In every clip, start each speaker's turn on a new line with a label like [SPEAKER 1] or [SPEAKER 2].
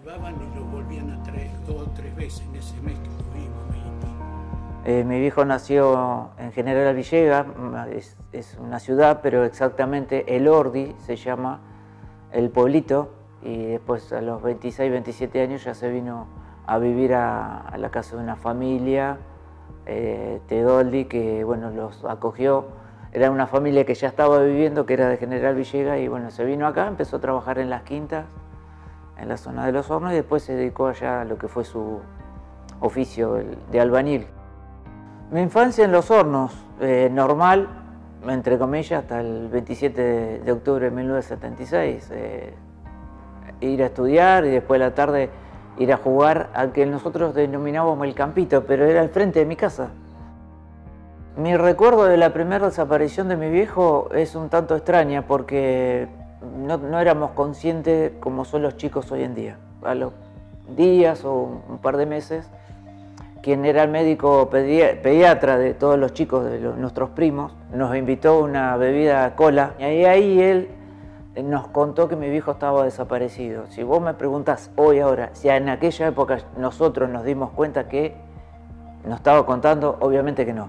[SPEAKER 1] llevaban y lo volvían a traer 2 o 3 veces en ese mes que tuvimos,
[SPEAKER 2] mi viejo nació en General Villegas, es una ciudad, pero exactamente Elordi se llama el pueblito, y después a los 26, 27 años ya se vino a vivir a la casa de una familia, Tedoldi, que bueno, los acogió. Era una familia que ya estaba viviendo, que era de General Villegas, y bueno, se vino acá, empezó a trabajar en las quintas, en la zona de Los Hornos, y después se dedicó allá a lo que fue su oficio de albañil. Mi infancia en Los Hornos, normal, entre comillas, hasta el 27 de octubre de 1976. Ir a estudiar y después de la tarde ir a jugar al que nosotros denominábamos el campito, pero era al frente de mi casa. Mi recuerdo de la primera desaparición de mi viejo es un tanto extraña porque no éramos conscientes como son los chicos hoy en día. A los días o un par de meses, quien era el médico pediatra de todos los chicos, de nuestros primos, nos invitó una bebida cola y ahí él nos contó que mi viejo estaba desaparecido. Si vos me preguntás hoy, ahora, si en aquella época nosotros nos dimos cuenta que nos estaba contando, obviamente que no.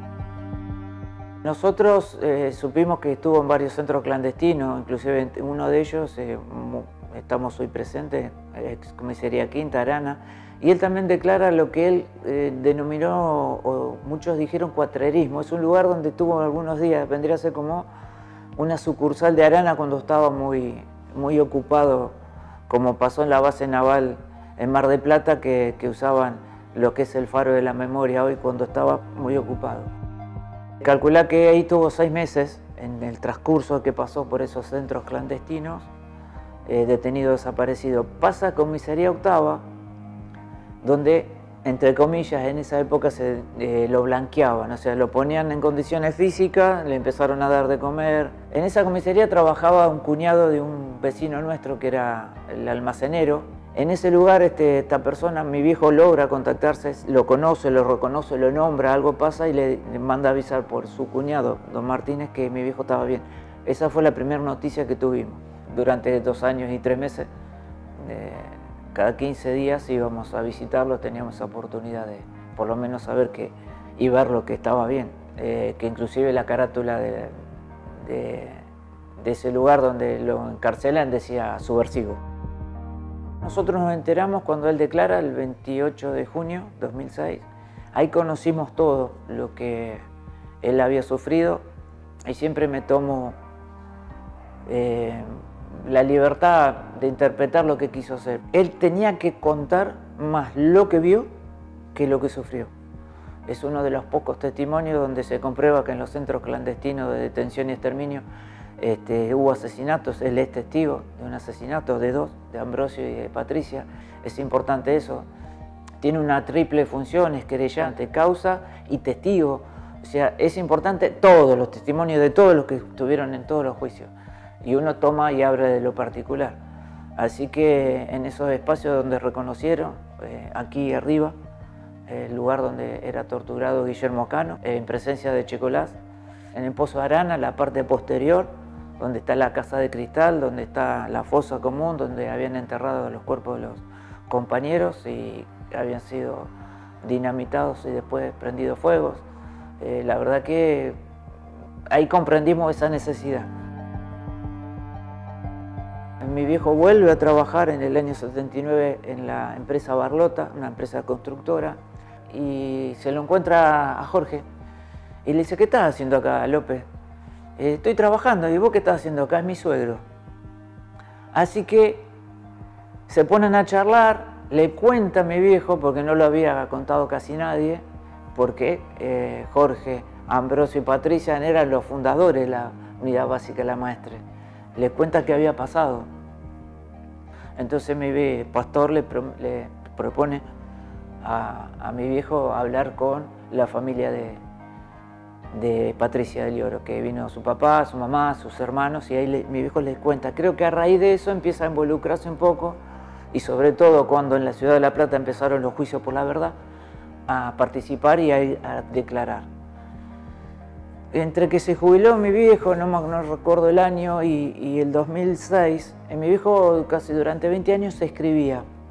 [SPEAKER 2] Nosotros supimos que estuvo en varios centros clandestinos, inclusive en uno de ellos estamos hoy presentes, ex comisaría Quinta, Arana, y él también declara lo que él denominó, o muchos dijeron, cuatrerismo. Es un lugar donde estuvo algunos días, vendría a ser como una sucursal de Arana cuando estaba muy ocupado, como pasó en la base naval en Mar del Plata, que usaban lo que es el faro de la memoria hoy cuando estaba muy ocupado. Calculá que ahí tuvo 6 meses en el transcurso que pasó por esos centros clandestinos, detenido, desaparecido. Pasa a comisaría octava, donde, entre comillas, en esa época lo blanqueaban, o sea, lo ponían en condiciones físicas, le empezaron a dar de comer. En esa comisaría trabajaba un cuñado de un vecino nuestro que era el almacenero. En ese lugar esta persona, mi viejo, logra contactarse, lo conoce, lo reconoce, lo nombra, algo pasa y le manda a avisar por su cuñado, don Martínez, que mi viejo estaba bien. Esa fue la primera noticia que tuvimos. Durante 2 años y 3 meses, cada 15 días íbamos a visitarlo, teníamos esa oportunidad de por lo menos saber y ver lo que estaba bien. Que inclusive la carátula de ese lugar donde lo encarcelan decía subversivo. Nosotros nos enteramos cuando él declara el 28 de junio de 2006. Ahí conocimos todo lo que él había sufrido y siempre me tomo la libertad de interpretar lo que quiso hacer. Él tenía que contar más lo que vio que lo que sufrió. Es uno de los pocos testimonios donde se comprueba que en los centros clandestinos de detención y exterminio hubo asesinatos. Él es testigo de un asesinato de 2, de Ambrosio y de Patricia. Es importante eso. Tiene una triple función, es querellante, causa y testigo. O sea, es importante todos los testimonios de todos los que estuvieron en todos los juicios. Y uno toma y abre de lo particular. Así que en esos espacios donde reconocieron, aquí arriba, el lugar donde era torturado Guillermo Cano, en presencia de Checolás, en el Pozo de Arana, la parte posterior, donde está la casa de cristal, donde está la fosa común, donde habían enterrado los cuerpos de los compañeros y habían sido dinamitados y después prendidos fuegos. La verdad que ahí comprendimos esa necesidad. Mi viejo vuelve a trabajar en el año 79 en la empresa Barlota, una empresa constructora, y se lo encuentra a Jorge y le dice: ¿qué estás haciendo acá, López? Estoy trabajando. ¿Y vos qué estás haciendo acá? Es mi suegro. Así que se ponen a charlar, le cuenta a mi viejo, porque no lo había contado casi nadie, porque Jorge, Ambrosio y Patricia eran los fundadores de la Unidad Básica de la Maestre. Le cuenta qué había pasado. Entonces mi pastor le propone a mi viejo hablar con la familia de Patricia del Oro, que vino su papá, su mamá, sus hermanos, y ahí mi viejo les cuenta. Creo que a raíz de eso empieza a involucrarse un poco, y sobre todo cuando en la ciudad de La Plata empezaron los juicios por la verdad, a participar y a declarar. Entre que se jubiló mi viejo, no recuerdo el año, y el 2006, mi viejo casi durante 20 años escribía.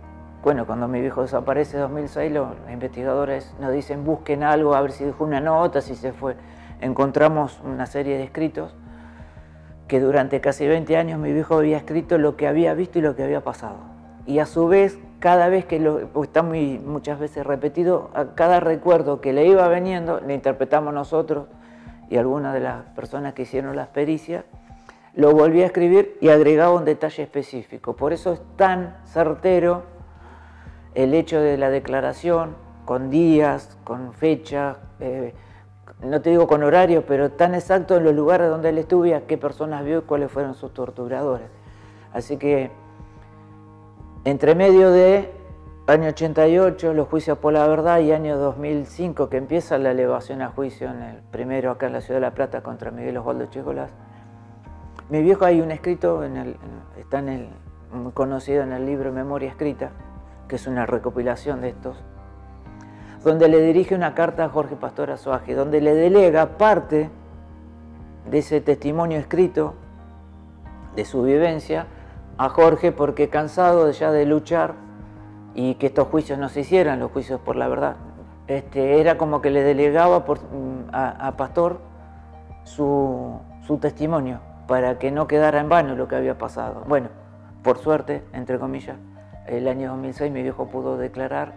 [SPEAKER 2] bueno, cuando mi viejo desaparece en 2006, los investigadores nos dicen busquen algo, a ver si dejó una nota, si se fue. Encontramos una serie de escritos que durante casi 20 años mi viejo había escrito lo que había visto y lo que había pasado. Y a su vez, cada vez que está muchas veces repetido, a cada recuerdo que le iba veniendo, le interpretamos nosotros y algunas de las personas que hicieron las pericias, lo volvía a escribir y agregaba un detalle específico. Por eso es tan certero el hecho de la declaración, con días, con fechas, no te digo con horarios, pero tan exacto en los lugares donde él estuvo y a qué personas vio y cuáles fueron sus torturadores. Así que, entre medio de año 88, los juicios por la verdad, y año 2005, que empieza la elevación a juicio, en el primero acá en la Ciudad de La Plata contra Miguel Osvaldo Chicolás, mi viejo, hay un escrito, está muy conocido en el libro Memoria Escrita, que es una recopilación de estos, donde le dirige una carta a Jorge Pastor Azoaje, donde le delega parte de ese testimonio escrito, de su vivencia, a Jorge, porque cansado ya de luchar y que estos juicios no se hicieran, los juicios por la verdad, era como que le delegaba a Pastor su testimonio, para que no quedara en vano lo que había pasado. Bueno, por suerte, entre comillas, el año 2006 mi viejo pudo declarar,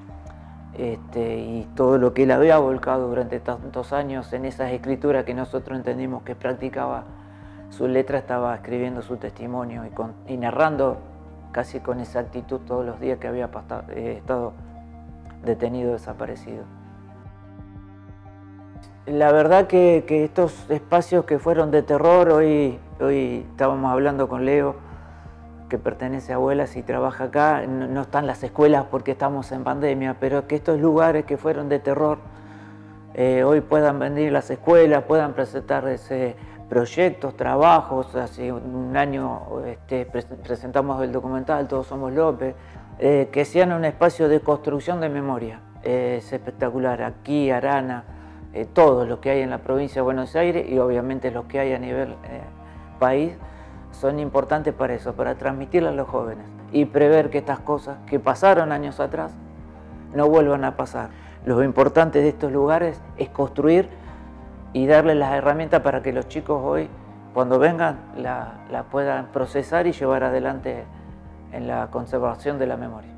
[SPEAKER 2] y todo lo que él había volcado durante tantos años en esas escrituras que nosotros entendimos que practicaba, su letra, estaba escribiendo su testimonio y narrando casi con exactitud todos los días que había estado detenido, desaparecido. La verdad que estos espacios que fueron de terror, hoy estábamos hablando con Leo, que pertenece a Abuelas y trabaja acá, no están las escuelas porque estamos en pandemia, pero que estos lugares que fueron de terror hoy puedan venir las escuelas, puedan presentar proyectos, trabajos. Hace un año presentamos el documental Todos Somos López, que sean un espacio de construcción de memoria. Es espectacular, aquí, Arana, todos los que hay en la provincia de Buenos Aires y obviamente los que hay a nivel país, son importantes para eso, para transmitirle a los jóvenes y prever que estas cosas que pasaron años atrás no vuelvan a pasar. Lo importante de estos lugares es construir y darles las herramientas para que los chicos hoy, cuando vengan, la puedan procesar y llevar adelante en la conservación de la memoria.